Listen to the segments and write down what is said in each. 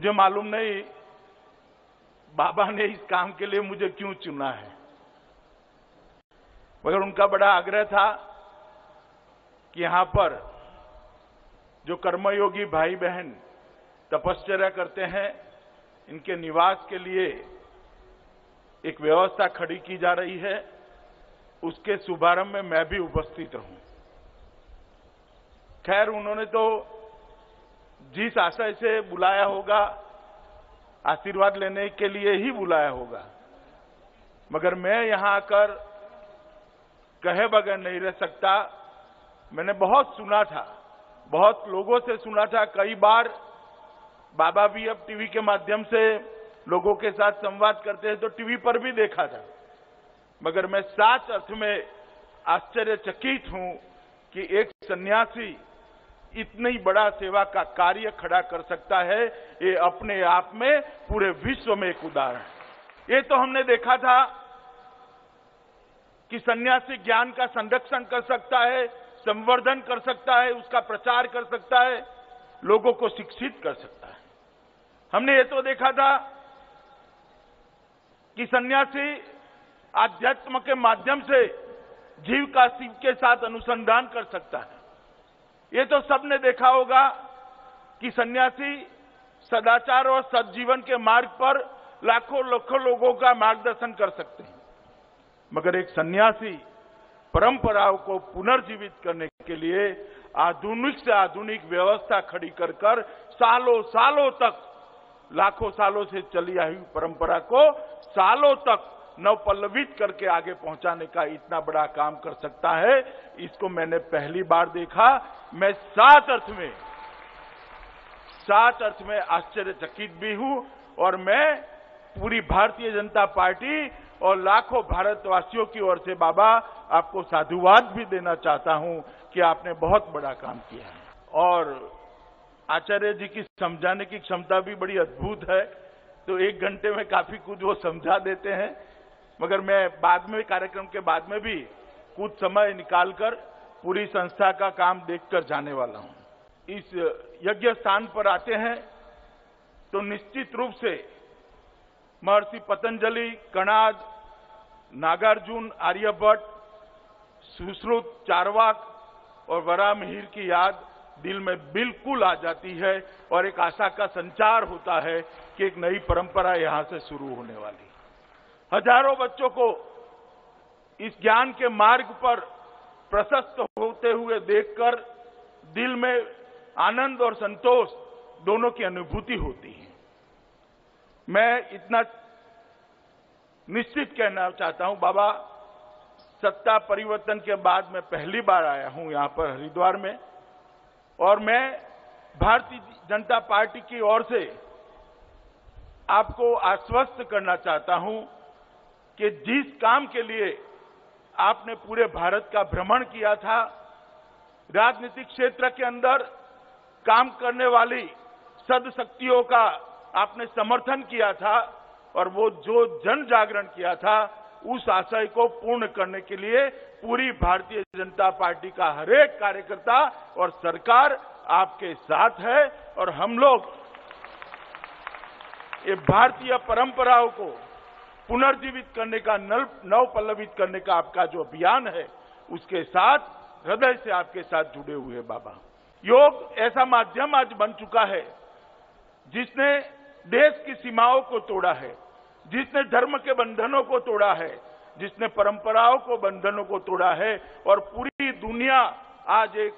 मुझे मालूम नहीं बाबा ने इस काम के लिए मुझे क्यों चुना है, मगर उनका बड़ा आग्रह था कि यहां पर जो कर्मयोगी भाई बहन तपश्चर्या करते हैं, इनके निवास के लिए एक व्यवस्था खड़ी की जा रही है, उसके शुभारंभ में मैं भी उपस्थित रहूं। खैर, उन्होंने तो जिस आशय से बुलाया होगा, आशीर्वाद लेने के लिए ही बुलाया होगा, मगर मैं यहां आकर कहे बगैर नहीं रह सकता। मैंने बहुत सुना था, बहुत लोगों से सुना था, कई बार बाबा भी अब टीवी के माध्यम से लोगों के साथ संवाद करते हैं तो टीवी पर भी देखा था, मगर मैं सच अर्थ में आश्चर्यचकित हूं कि एक सन्यासी इतनी बड़ा सेवा का कार्य खड़ा कर सकता है। ये अपने आप में पूरे विश्व में एक उदाहरण है। ये तो हमने देखा था कि सन्यासी ज्ञान का संरक्षण कर सकता है, संवर्धन कर सकता है, उसका प्रचार कर सकता है, लोगों को शिक्षित कर सकता है। हमने ये तो देखा था कि सन्यासी आध्यात्म के माध्यम से जीव का शिव के साथ अनुसंधान कर सकता है। ये तो सबने देखा होगा कि सन्यासी सदाचार और सद्जीवन के मार्ग पर लाखों लाखों लोगों का मार्गदर्शन कर सकते हैं, मगर एक सन्यासी परंपराओं को पुनर्जीवित करने के लिए आधुनिक से आधुनिक व्यवस्था खड़ी कर कर सालों सालों तक, लाखों सालों से चली आई परंपरा को सालों तक नवपल्लवित करके आगे पहुंचाने का इतना बड़ा काम कर सकता है, इसको मैंने पहली बार देखा। मैं सात अर्थ में आश्चर्यचकित भी हूं और मैं पूरी भारतीय जनता पार्टी और लाखों भारतवासियों की ओर से बाबा आपको साधुवाद भी देना चाहता हूं कि आपने बहुत बड़ा काम किया है। और आचार्य जी की समझाने की क्षमता भी बड़ी अद्भुत है, तो 1 घंटे में काफी कुछ वो समझा देते हैं, मगर मैं बाद में कार्यक्रम के बाद में भी कुछ समय निकालकर पूरी संस्था का काम देखकर जाने वाला हूं। इस यज्ञ स्थान पर आते हैं तो निश्चित रूप से महर्षि पतंजलि, कणाद, नागार्जुन, आर्यभट्ट, सुश्रुत, चारवाक और वराहमिहिर की याद दिल में बिल्कुल आ जाती है और एक आशा का संचार होता है कि एक नई परंपरा यहां से शुरू होने वाली। हजारों बच्चों को इस ज्ञान के मार्ग पर प्रशस्त होते हुए देखकर दिल में आनंद और संतोष दोनों की अनुभूति होती है। मैं इतना निश्चित कहना चाहता हूं, बाबा सत्ता परिवर्तन के बाद मैं पहली बार आया हूं यहां पर हरिद्वार में, और मैं भारतीय जनता पार्टी की ओर से आपको आश्वस्त करना चाहता हूं कि जिस काम के लिए आपने पूरे भारत का भ्रमण किया था, राजनीतिक क्षेत्र के अंदर काम करने वाली सदशक्तियों का आपने समर्थन किया था और वो जो जन जागरण किया था, उस आशय को पूर्ण करने के लिए पूरी भारतीय जनता पार्टी का हर एक कार्यकर्ता और सरकार आपके साथ है। और हम लोग ये भारतीय परंपराओं को पुनर्जीवित करने का, नवपल्लवित करने का आपका जो अभियान है, उसके साथ हृदय से आपके साथ जुड़े हुए हैं बाबा। योग ऐसा माध्यम आज बन चुका है जिसने देश की सीमाओं को तोड़ा है, जिसने धर्म के बंधनों को तोड़ा है, जिसने परंपराओं को बंधनों को तोड़ा है, और पूरी दुनिया आज एक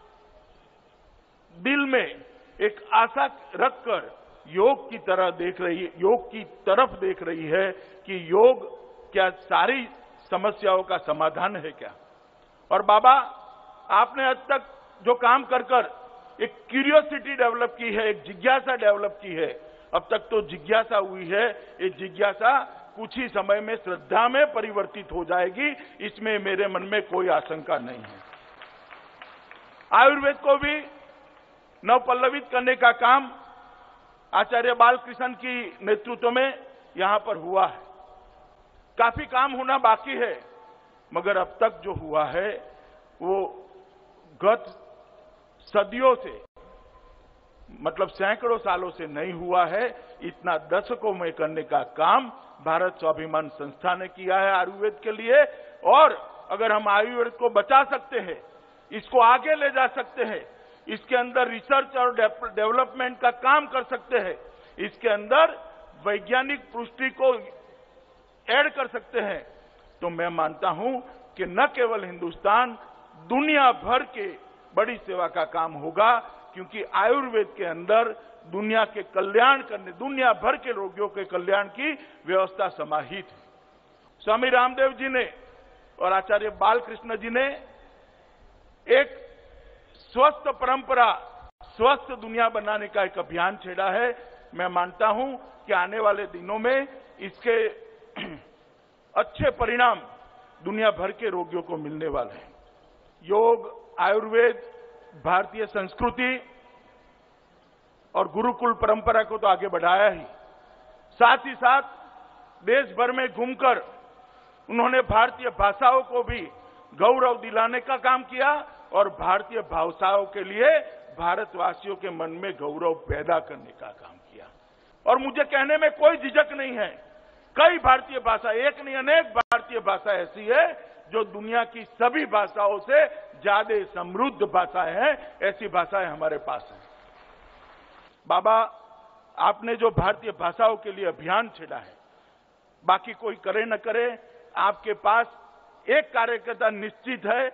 दिल में एक आशा रखकर योग की तरफ देख रही है कि योग क्या सारी समस्याओं का समाधान है क्या। और बाबा, आपने आज तक जो काम कर एक क्यूरियोसिटी डेवलप की है, एक जिज्ञासा डेवलप की है, अब तक तो जिज्ञासा हुई है, ये जिज्ञासा कुछ ही समय में श्रद्धा में परिवर्तित हो जाएगी, इसमें मेरे मन में कोई आशंका नहीं है। आयुर्वेद को भी नवपल्लवित करने का काम आचार्य बालकृष्ण की नेतृत्व में यहां पर हुआ है। काफी काम होना बाकी है, मगर अब तक जो हुआ है वो गत सदियों से मतलब सैकड़ों सालों से नहीं हुआ है, इतना दशकों में करने का काम भारत स्वाभिमान संस्था ने किया है आयुर्वेद के लिए। और अगर हम आयुर्वेद को बचा सकते हैं, इसको आगे ले जा सकते हैं, इसके अंदर रिसर्च और डेवलपमेंट का काम कर सकते हैं, इसके अंदर वैज्ञानिक पुष्टि को ऐड कर सकते हैं, तो मैं मानता हूं कि न केवल हिंदुस्तान, दुनिया भर के बड़ी सेवा का काम होगा, क्योंकि आयुर्वेद के अंदर दुनिया के कल्याण करने, दुनिया भर के रोगियों के कल्याण की व्यवस्था समाहित है। स्वामी रामदेव जी ने और आचार्य बालकृष्ण जी ने एक स्वस्थ परंपरा, स्वस्थ दुनिया बनाने का एक अभियान छेड़ा है। मैं मानता हूं कि आने वाले दिनों में इसके अच्छे परिणाम दुनिया भर के रोगियों को मिलने वाले हैं। योग, आयुर्वेद, भारतीय संस्कृति और गुरुकुल परंपरा को तो आगे बढ़ाया ही, साथ ही साथ देश भर में घूमकर उन्होंने भारतीय भाषाओं को भी गौरव दिलाने का काम किया और भारतीय भाषाओं के लिए भारतवासियों के मन में गौरव पैदा करने का काम किया। और मुझे कहने में कोई झिझक नहीं है, कई भारतीय भाषा, एक नहीं अनेक भारतीय भाषा ऐसी है जो दुनिया की सभी भाषाओं से ज्यादा समृद्ध भाषाएं हैं, ऐसी भाषाएं हमारे पास हैं। बाबा, आपने जो भारतीय भाषाओं के लिए अभियान छेड़ा है, बाकी कोई करे न करे, आपके पास एक कार्यकर्ता निश्चित है,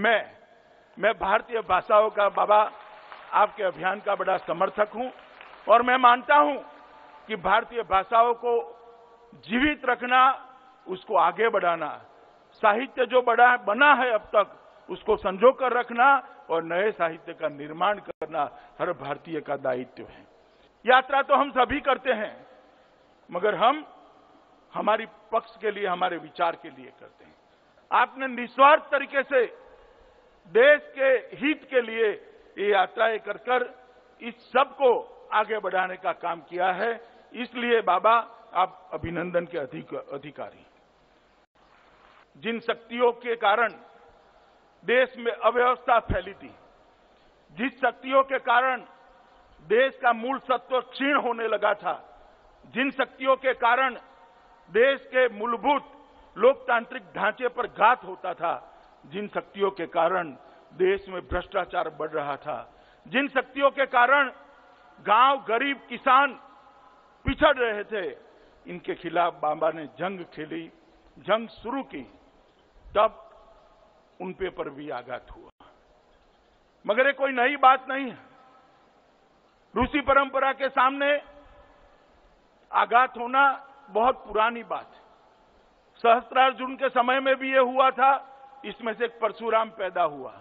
मैं भारतीय भाषाओं का, बाबा, आपके अभियान का बड़ा समर्थक हूं और मैं मानता हूं कि भारतीय भाषाओं को जीवित रखना, उसको आगे बढ़ाना, साहित्य जो बना है अब तक उसको संजो कर रखना और नए साहित्य का निर्माण करना हर भारतीय का दायित्व है। यात्रा तो हम सभी करते हैं, मगर हम हमारी पक्ष के लिए, हमारे विचार के लिए करते हैं। आपने निस्वार्थ तरीके से देश के हित के लिए ये यात्राएं कर इस सब को आगे बढ़ाने का काम किया है, इसलिए बाबा आप अभिनंदन के अधिकारी। जिन शक्तियों के कारण देश में अव्यवस्था फैली थी, जिस शक्तियों के कारण देश का मूल सत्व क्षीण होने लगा था, जिन शक्तियों के कारण देश के मूलभूत लोकतांत्रिक ढांचे पर घात होता था, जिन शक्तियों के कारण देश में भ्रष्टाचार बढ़ रहा था, जिन शक्तियों के कारण गांव, गरीब, किसान पिछड़ रहे थे, इनके खिलाफ बाबा ने जंग खेली, जंग शुरू की, तब उन पर भी आघात हुआ। मगर ये कोई नई बात नहीं है। रूसी परंपरा के सामने आघात होना बहुत पुरानी बात है। सहस्त्रार्जुन के समय में भी ये हुआ था, इसमें से एक परशुराम पैदा हुआ।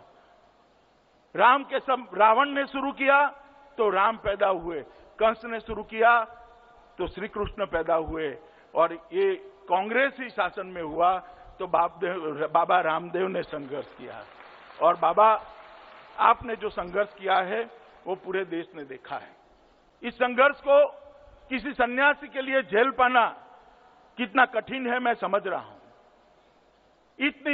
रावण ने शुरू किया तो राम पैदा हुए, कंस ने शुरू किया तो श्री कृष्ण पैदा हुए, और ये कांग्रेसी शासन में हुआ तो बाबा रामदेव ने संघर्ष किया। और बाबा, आपने जो संघर्ष किया है वो पूरे देश ने देखा है। इस संघर्ष को किसी सन्यासी के लिए झेल पाना कितना कठिन है मैं समझ रहा हूं। इतनी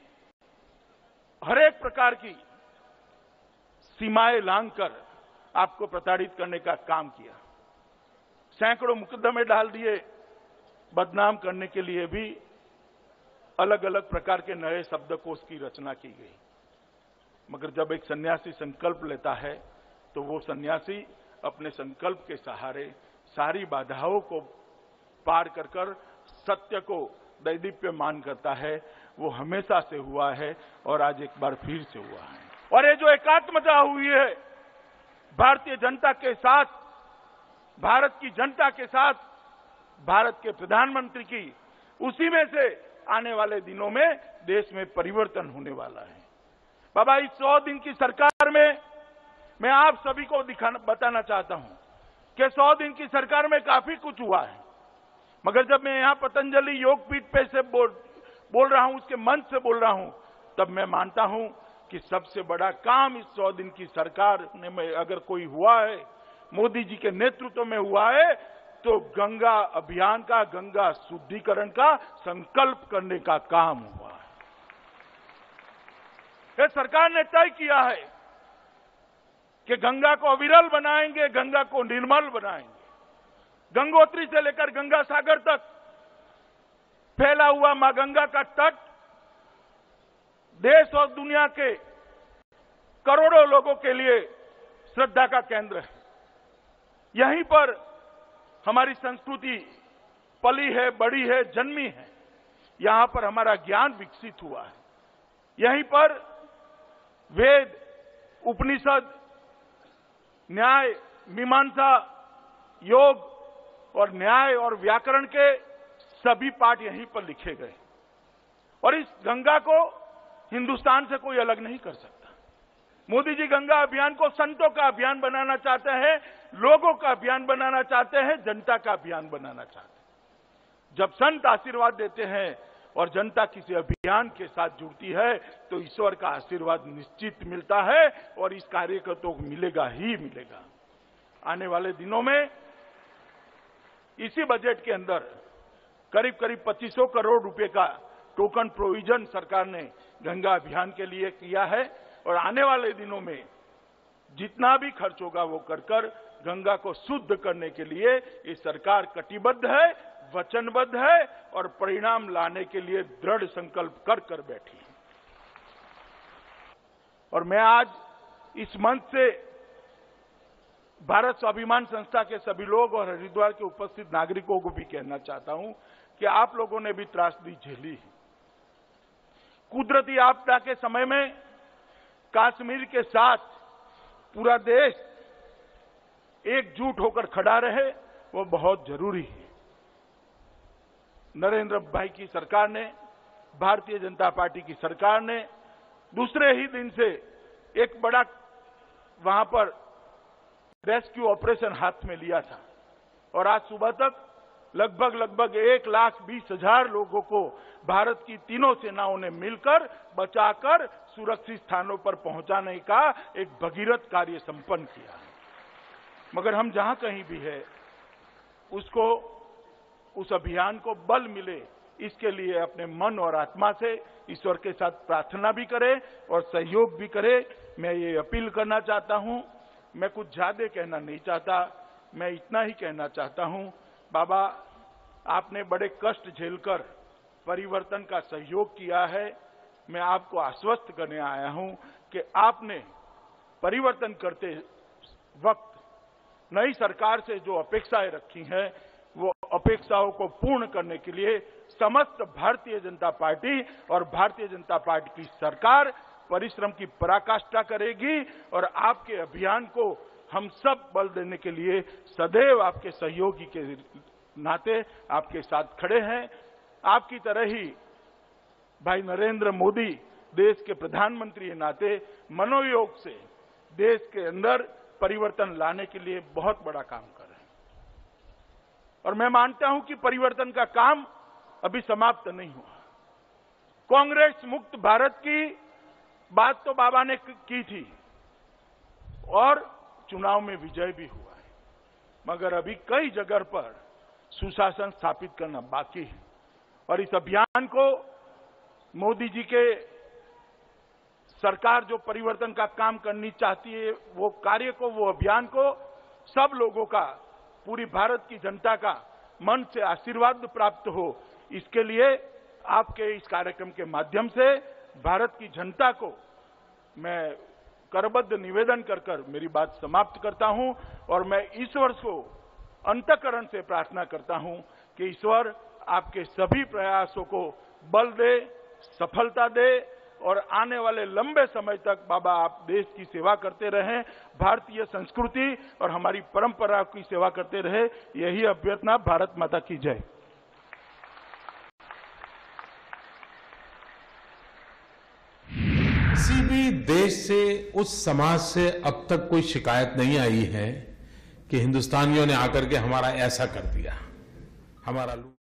हर एक प्रकार की सीमाएं लांघकर आपको प्रताड़ित करने का काम किया, सैकड़ों मुकदमे डाल दिए, बदनाम करने के लिए भी अलग अलग प्रकार के नए शब्दकोश की रचना की गई। मगर जब एक सन्यासी संकल्प लेता है तो वो सन्यासी अपने संकल्प के सहारे सारी बाधाओं को पार कर सत्य को दैदीप्यमान करता है। वो हमेशा से हुआ है और आज एक बार फिर से हुआ है। और ये जो एकात्मता हुई है भारतीय जनता के साथ, भारत की जनता के साथ, भारत के प्रधानमंत्री की, उसी में से आने वाले दिनों में देश में परिवर्तन होने वाला है। बाबा, इस 100 दिन की सरकार में मैं आप सभी को बताना चाहता हूं कि 100 दिन की सरकार में काफी कुछ हुआ है। मगर जब मैं यहां पतंजलि योगपीठ पे से बोल रहा हूं, उसके मंच से बोल रहा हूं, तब मैं मानता हूं कि सबसे बड़ा काम इस 100 दिन की सरकार में अगर कोई हुआ है, मोदी जी के नेतृत्व में हुआ है, तो गंगा अभियान का, गंगा शुद्धिकरण का संकल्प करने का काम हुआ है। यह सरकार ने तय किया है कि गंगा को अविरल बनाएंगे, गंगा को निर्मल बनाएंगे। गंगोत्री से लेकर गंगा सागर तक फैला हुआ मां गंगा का तट देश और दुनिया के करोड़ों लोगों के लिए श्रद्धा का केंद्र है। यहीं पर हमारी संस्कृति पली है, बड़ी है, जन्मी है। यहां पर हमारा ज्ञान विकसित हुआ है। यहीं पर वेद, उपनिषद, न्याय, मीमांसा, योग और न्याय और व्याकरण के सभी पाठ यहीं पर लिखे गए। और इस गंगा को हिंदुस्तान से कोई अलग नहीं कर सकता। मोदी जी गंगा अभियान को संतों का अभियान बनाना चाहते हैं, लोगों का अभियान बनाना चाहते हैं, जनता का अभियान बनाना चाहते हैं। जब संत आशीर्वाद देते हैं और जनता किसी अभियान के साथ जुड़ती है तो ईश्वर का आशीर्वाद निश्चित मिलता है और इस कार्यकर्ताओं को मिलेगा ही मिलेगा। आने वाले दिनों में इसी बजट के अंदर करीब 2500 करोड़ रुपए का टोकन प्रोविजन सरकार ने गंगा अभियान के लिए किया है और आने वाले दिनों में जितना भी खर्च होगा वो कर गंगा को शुद्ध करने के लिए ये सरकार कटिबद्ध है, वचनबद्ध है और परिणाम लाने के लिए दृढ़ संकल्प कर बैठी है। और मैं आज इस मंच से भारत स्वाभिमान संस्था के सभी लोग और हरिद्वार के उपस्थित नागरिकों को भी कहना चाहता हूं कि आप लोगों ने भी त्रासदी झेली है। कुदरती आपदा के समय में कश्मीर के साथ पूरा देश एकजुट होकर खड़ा रहे, वो बहुत जरूरी है। नरेंद्र भाई की सरकार ने, भारतीय जनता पार्टी की सरकार ने दूसरे ही दिन से एक बड़ा वहां पर रेस्क्यू ऑपरेशन हाथ में लिया था और आज सुबह तक लगभग 1,20,000 लोगों को भारत की तीनों सेनाओं ने मिलकर बचाकर सुरक्षित स्थानों पर पहुंचाने का एक भगीरथ कार्य संपन्न किया। मगर हम जहां कहीं भी है उसको, उस अभियान को बल मिले, इसके लिए अपने मन और आत्मा से ईश्वर के साथ प्रार्थना भी करें और सहयोग भी करें। मैं ये अपील करना चाहता हूं। मैं कुछ ज्यादा कहना नहीं चाहता, मैं इतना ही कहना चाहता हूं, बाबा आपने बड़े कष्ट झेलकर परिवर्तन का सहयोग किया है। मैं आपको आश्वस्त करने आया हूं कि आपने परिवर्तन करते वक्त नई सरकार से जो अपेक्षाएं रखी हैं वो अपेक्षाओं को पूर्ण करने के लिए समस्त भारतीय जनता पार्टी और भारतीय जनता पार्टी की सरकार परिश्रम की पराकाष्ठा करेगी और आपके अभियान को हम सब बल देने के लिए सदैव आपके सहयोगी के नाते आपके साथ खड़े हैं। आपकी तरह ही भाई नरेंद्र मोदी देश के प्रधानमंत्री के नाते मनोयोग से देश के अंदर परिवर्तन लाने के लिए बहुत बड़ा काम कर रहे हैं और मैं मानता हूं कि परिवर्तन का काम अभी समाप्त नहीं हुआ। कांग्रेस मुक्त भारत की बात तो बाबा ने की थी और चुनाव में विजय भी हुआ है, मगर अभी कई जगह पर सुशासन स्थापित करना बाकी है और इस अभियान को मोदी जी के सरकार जो परिवर्तन का काम करनी चाहती है वो कार्य को, वो अभियान को सब लोगों का, पूरी भारत की जनता का मन से आशीर्वाद प्राप्त हो, इसके लिए आपके इस कार्यक्रम के माध्यम से भारत की जनता को मैं करबद्ध निवेदन कर मेरी बात समाप्त करता हूं और मैं ईश्वर को अंतःकरण से प्रार्थना करता हूं कि ईश्वर आपके सभी प्रयासों को बल दे, सफलता दे और आने वाले लंबे समय तक बाबा आप देश की सेवा करते रहें, भारतीय संस्कृति और हमारी परंपरा की सेवा करते रहे। यही अभ्यर्थना। भारत माता की जय। किसी भी देश से, उस समाज से अब तक कोई शिकायत नहीं आई है कि हिंदुस्तानियों ने आकर के हमारा ऐसा कर दिया, हमारा